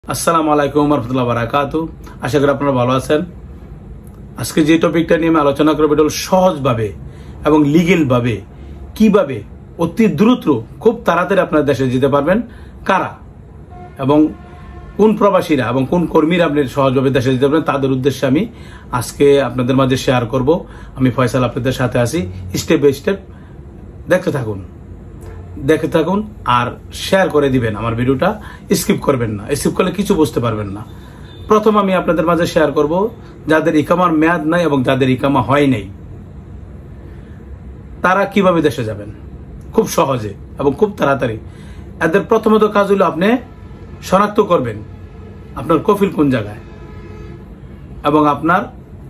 আসসালামু আলাইকুম রহমতুল্লাহ বারাকাতু। আশা করি আপনারা ভালো আছেন। আজকে যে টপিকটা নিয়ে আমি আলোচনা করবো এটা হল সহজভাবে এবং লিগেল ভাবে কিভাবে অতি দ্রুত খুব তাড়াতাড়ি আপনার দেশে যেতে পারবেন, কারা এবং কোন প্রবাসীরা এবং কোন কর্মীরা আপনি সহজভাবে দেশে যেতে পারবেন তাদের উদ্দেশ্যে আমি আজকে আপনাদের মাঝে শেয়ার করব। আমি ফয়সাল আপনাদের সাথে আছি, স্টেপ বাই স্টেপ দেখতে থাকুন আর শেয়ার করে দিবেন। আমার ভিডিওটা স্কিপ করবেন না, স্কিপ করলে কিছু বুঝতে পারবেন না। প্রথম আমি আপনাদের মাঝে শেয়ার করব যাদের ইকামার মেয়াদ নাই এবং যাদের ইকামা হয় নাই তারা কিভাবে দেশে যাবেন খুব সহজে এবং খুব তাড়াতাড়ি। এদের প্রথমত কাজ হলো আপনি শনাক্ত করবেন আপনার কফিল কোন জায়গায় এবং আপনার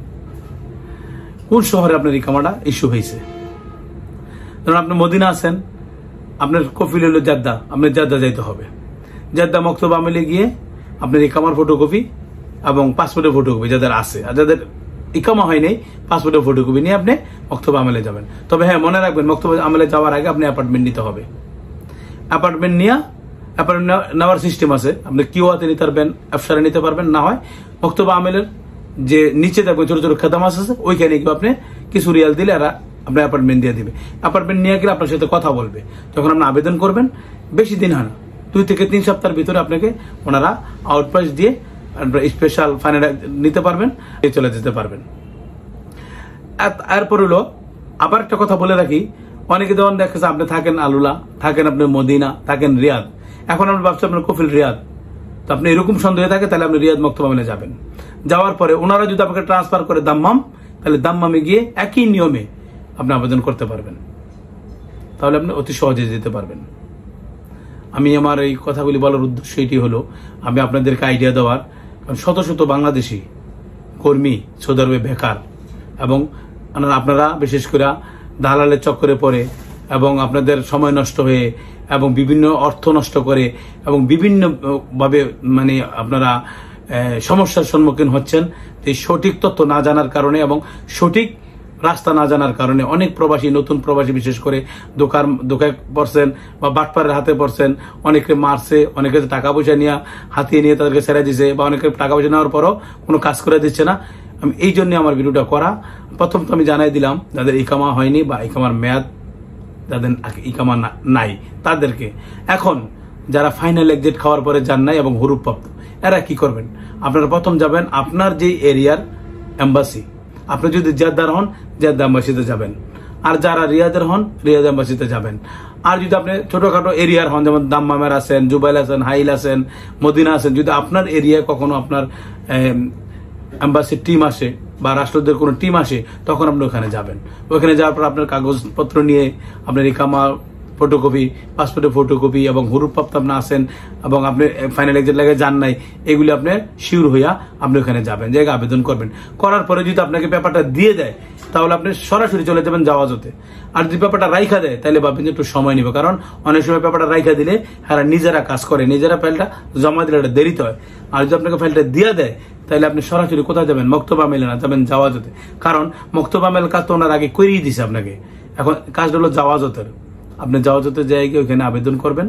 কোন শহরে আপনার ইকামাটা ইস্যু হয়েছে। ধরুন আপনি মদিনা আছেন, আপনার কফিল হলো জেদ্দা, আপনার জেদ্দা যাইতে হবে। জেদ্দা মক্তব আমেলে গিয়ে আপনার ইকামার ফটোকপি এবং পাসপোর্টের ফটোকপি যাদের আছে, আর যাদের ইকামা হয় নাই পাসপোর্টের ফটোকপি নিয়ে আপনি মক্তব আমেলে যাবেন। তবে হ্যাঁ, মনে রাখবেন মক্তব আমেলে যাওয়ার আগে আপনি অ্যাপার্টমেন্ট নিতে হবে। অ্যাপার্টমেন্ট নেওয়ার সিস্টেম আছে, আপনি কিউআতে নিতে পারবেন, এফসারে নিতে পারবেন, না হয় মক্তব আমেলের যে নিচে দেখবেন ছোট ছোট খেদামাস আছে ওইখানে গিয়ে আপনি কিছু রিয়াল দিলে এরা আপনার অ্যাপার্টমেন্ট দিয়ে দিবে। অ্যাপার্টমেন্ট নিয়ে গেলে আপনার সাথে কথা বলবে। যখন আপনি আবেদন করবেন বেশি দিন হয় না, 2 থেকে 3 সপ্তাহের ভিতরে আপনাকে ওনারা আউটপাস দিয়ে স্পেশাল ফাইনাল নিতে পারবেন, চলে যেতে পারবেন। এরপর হলো আবার একটা কথা বলে রাখি, অনেকে যখন দেখেছে আপনি থাকেন আলুলা, থাকেন আপনি মদিনা, থাকেন রিয়াদ, এখন আমরা ভাবছি আপনার কফিল রিয়াদ, তো আপনি এরকম সন্দেহ থাকে তাহলে আপনি রিয়াদ মক্তব আমেলে যাবেন। যাওয়ার পরে ওনারা যদি আপনাকে ট্রান্সফার করে দাম্মাম, তাহলে দাম্মামে গিয়ে একই নিয়মে আপনি আবেদন করতে পারবেন, তাহলে আপনি অতি সহজে যেতে পারবেন। আমি আমার এই কথাগুলি বলার উদ্দেশ্য এটি হলো আমি আপনাদেরকে আইডিয়া দেওয়ার, কারণ শত শত বাংলাদেশি কর্মী সৌদি আরবে বেকার এবং আপনারা বিশেষ করে দালালের চক্করে পড়ে এবং আপনাদের সময় নষ্ট হয়ে এবং বিভিন্ন অর্থ নষ্ট করে এবং বিভিন্ন ভাবে মানে আপনারা সমস্যার সম্মুখীন হচ্ছেন। এই সঠিক তথ্য না জানার কারণে এবং সঠিক রাস্তা না জানার কারণে অনেক প্রবাসী, নতুন প্রবাসী বিশেষ করে দোকায় পড়ছেন বা বাটপারের হাতে পড়ছেন, অনেকে মারছে, অনেকে টাকা পয়সা নিয়ে হাতিয়ে নিয়ে তাদেরকে ছেড়ে দিছে বা অনেকে টাকা পয়সা নেওয়ার পরও কোনো কাজ করে দিচ্ছে না। আমি এই জন্য আমার ভিডিওটা করা। প্রথম তো আমি জানাই দিলাম যাদের ইকামা হয়নি বা ইকামার মেয়াদ যাদের ইকামা নাই তাদেরকে। এখন যারা ফাইনাল এক্সিট খাওয়ার পরে যান নাই এবং হুরুপ্রাপ্ত, এরা কি করবেন? আপনারা প্রথম যাবেন আপনার যে এরিয়ার এম্বাসি। আপনি যদি জেদ্দার হন জেদ্দা এম্বাসিতে যাবেন, আর যারা রিয়াদের হন রিয়াদ এম্বাসিতে যাবেন। আর যদি আপনি ছোটখাটো এরিয়ার হন, যেমন দাম্মামের আছেন, জুবাইল আছেন, হাইল আছেন, মদিনা আছেন, যদি আপনার এরিয়ায় কখনো আপনার এম্বাসির টিম আসে বা রাষ্ট্রদের কোনো টিম আসে, তখন আপনি ওখানে যাবেন। ওখানে যাওয়ার পর আপনার কাগজপত্র নিয়ে আপনার ইকামা ফটোকপি, পাসপোর্টের ফটোকপি এবং হুরুপ্রাপ্ত আপনি আছেন এবং আপনি ফাইনাল এক্সিট লাগে যান নাই, এগুলি আপনি শিওর হইয়া আপনি ওখানে যাবেন, জায়গা আবেদন করবেন। করার পরে যদি আপনাকে পেপারটা দিয়ে দেয় তাহলে আপনি সরাসরি চলে যাবেন জাওয়াজতে। আর যদি পেপারটা রাইখা দেয় তাহলে ভাববেন যে একটু সময় নিবে, কারণ অনেক সময় পেপারটা রাইখা দিলে হ্যাঁ নিজেরা কাজ করে, নিজেরা ফাইলটা জমা দিলে এটা দেরিতে হয়। আর যদি আপনাকে ফাইলটা দিয়ে দেয় তাহলে আপনি সরাসরি কোথায় যাবেন? মক্তব আমেলে না, যাবেন জাওয়াজতে। কারণ মক্তব আমেল কাজ তো ওনার আগে করিয়ে দিছে আপনাকে, এখন কাজটা হলো জাওয়াজতের। আপনি জাওয়াজতে জায়গায় ওখানে আবেদন করবেন,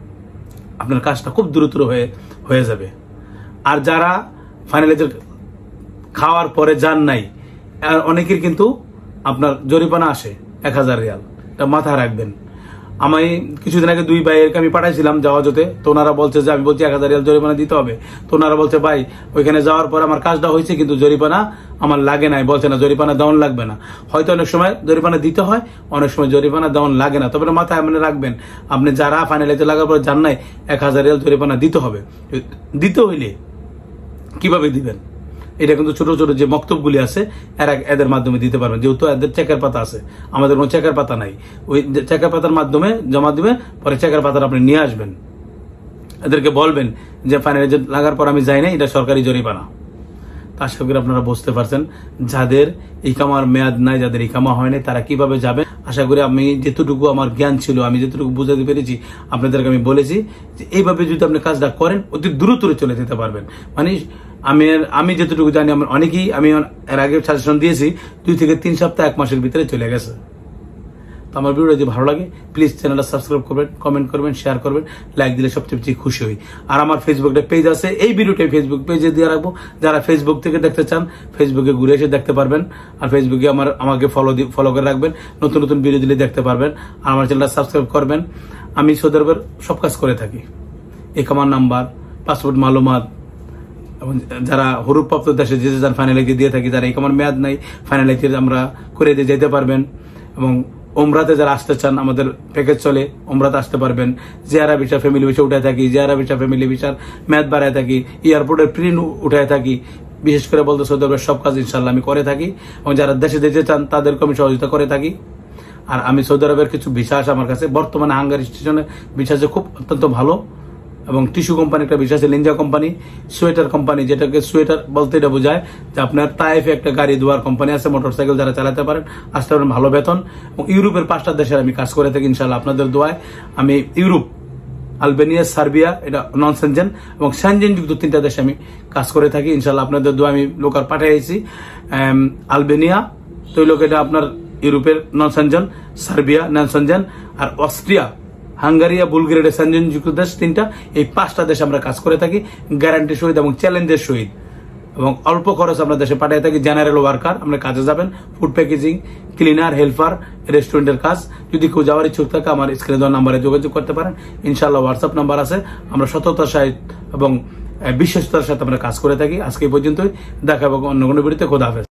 আপনার কাজটা খুব দ্রুত হয়ে যাবে। আর যারা ফাইনালাইজার খাওয়ার পরে যান নাই, অনেকের কিন্তু আপনার জরিমানা আসে 1000 রিয়াল, এটা মাথায় রাখবেন। আমি কিছুদিন আগে 2 ভাইয়েরকে আমি পাঠাইছিলাম জাওয়াজতে, তো ওনারা বলছে যে আমি বলছি 1000 রিয়াল জরিমানা দিতে হবে। তো ওনারা বলছে ভাই ওইখানে যাওয়ার পর আমার কাজটা হয়েছে কিন্তু জরিমানা আমার লাগে নাই, বলছে না জরিমানা দেওয়ান লাগবে না। হয়তো অনেক সময় জরিমানা দিতে হয়, অনেক সময় জরিমানা দেওয়ান লাগে না। তবে মাথায় মনে রাখবেন আপনি যারা ফাইনালাইজার লাগার পর যান নাই 1000 রিয়াল জরিমানা দিতে হবে। দিতে হইলে কিভাবে দিবেন? এটা কিন্তু ছোট ছোট যে মক্তবগুলি আছে এদের মাধ্যমে দিতে পারবেন, যেহেতু এদের চেকের পাতা আছে, আমাদের কোনো চেকের পাতা নাই। ওই চেকের পাতার মাধ্যমে জমা দিবে, পরে চেকের পাতাটা আপনি নিয়ে আসবেন। এদেরকে বলবেন যে ফাইনালাইজার লাগার পর আমি যাই না, এটা সরকারি জরিমানা। আশা করি আপনারা বুঝতে পারছেন যাদের ইকামার মেয়াদ নাই, যাদের ইকামা হয় নাই তারা কিভাবে যাবে। আশা করি আমি যেতটুকু আমার জ্ঞান ছিল, আমি যেতটুকু বুঝাতে পেরেছি আপনাদেরকে আমি বলেছি যে এইভাবে যদি আপনি কাজটা করেন অতি দ্রুত চলে যেতে পারবেন। মানে আমি যেতটুকু জানি আমার অনেকেই, আমি এর আগে সাজেশন দিয়েছি 2 থেকে 3 সপ্তাহ 1 মাসের ভিতরে চলে গেছে। তো আমার ভিডিও যদি ভালো লাগে প্লিজ চ্যানেলটা সাবস্ক্রাইব করবেন, কমেন্ট করবেন, শেয়ার করবেন, লাইক দিলে সবচেয়ে বেশি খুশি হই। আর আমার ফেসবুকটা পেজ আছে, এই ভিডিওটাই ফেসবুক পেজে দিয়ে রাখবো। যারা ফেসবুক থেকে দেখতে চান ফেসবুকে ঘুরে এসে দেখতে পারবেন। আর ফেসবুকে আমাকে ফলো করে রাখবেন, নতুন নতুন ভিডিও দিলে দেখতে পারবেন। আর আমার চ্যানেলটা সাবস্ক্রাইব করবেন। আমি সৌদি আরবের সব কাজ করে থাকি, একামার নাম্বার, পাসপোর্ট মালুমাত, এবং যারা হরুপ্রাপ্ত দেশে যেতে চান ফাইনালিকে দিয়ে থাকি। যারা একামার মেয়াদ নাই ফাইনালিকে আমরা করে দিয়ে যেতে পারবেন। এবং ওমরাতে যারা আসতে চান আমাদের প্যাকেজ চলে, ওমরাতে আসতে পারবেন। জিয়ারা ভিসা ফ্যামিলি ভিসা উঠায় থাকি, জিয়ারা ভিসা ফ্যামিলি ভিসার মেয়াদ বাড়ায় থাকি, এয়ারপোর্টের প্রিন্ট উঠায় থাকি। বিশেষ করে বলতে সৌদি আরবের সব কাজ ইনশাল্লাহ আমি করে থাকি। এবং যারা দেশে যেতে চান তাদেরকে আমি সহযোগিতা করে থাকি। আর আমি সৌদি আরবের কিছু ভিসা আছে আমার কাছে বর্তমানে, হাঙ্গারি স্টেশনে ভিসা আছে খুব অত্যন্ত ভালো। এবং টিস্যু কোম্পানি একটা ভিসা আছে, লিঞ্জা কোম্পানি, সোয়েটার কোম্পানি, যেটাকে সোয়েটার বলতে এটা বোঝায় যে আপনার তাইফে একটা গাড়ি ধোয়ার কোম্পানি আছে, মোটরসাইকেল যারা চালাতে পারেন আসতে পারেন, ভালো বেতন। এবং ইউরোপের 5টা দেশের আমি কাজ করে থাকি ইনশাল্লাহ আপনাদের দোয়ায়। আমি ইউরোপ, আলবেনিয়া, সার্বিয়া, এটা নন সেনজেন, এবং সেনজেন যুক্ত 3টা দেশে আমি কাজ করে থাকি ইনশাল্লাহ আপনাদের দোয়া। আমি লোকাল পাঠিয়েছি আলবেনিয়া, তো লোক এটা আপনার ইউরোপের non Schengen, Serbia non Schengen, আর অস্ট্রিয়া, হাঙ্গারিয়া, বুলগেরিয়া, সেনজেন যুক্ত দেশ 3টা। এই 5টা দেশে আমরা কাজ করে থাকি গ্যারান্টি সহিত এবং চ্যালেঞ্জের সহিত। এবং অল্প খরচ আমরা দেশে পাঠিয়ে থাকি। জেনারেল ওয়ার্কার আমরা কাজে যাবেন, ফুড প্যাকেজিং, ক্লিনার, হেল্পার, রেস্টুরেন্টের কাজ। যদি কেউ যাওয়ার ইচ্ছুক থাকে আমার স্ক্রিনে দেওয়া নাম্বারে যোগাযোগ করতে পারেন। ইনশাআল্লাহ হোয়াটসঅ্যাপ নাম্বার আছে। আমরা সততার সাথে এবং বিশ্বস্ততার সাথে আমরা কাজ করে থাকি। আজকে এই পর্যন্তই, দেখা হবে অন্য কোনো ভিডিওতে। খোদা হাফেজ।